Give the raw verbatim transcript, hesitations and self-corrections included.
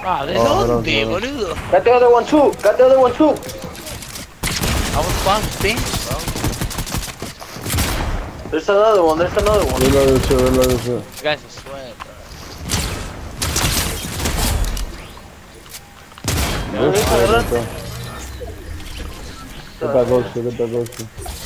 Ah, ¿de Oh, dónde, no, no. boludo? Got the other one too. Got the other one too. I was spawn pink, bro. There's another one. There's another one. Ven la D C, ven la D C. You guys are sweat, bro. ¿Ves? Ahí está. ¿Qué tal, Golfo? ¿Qué tal, Golfo?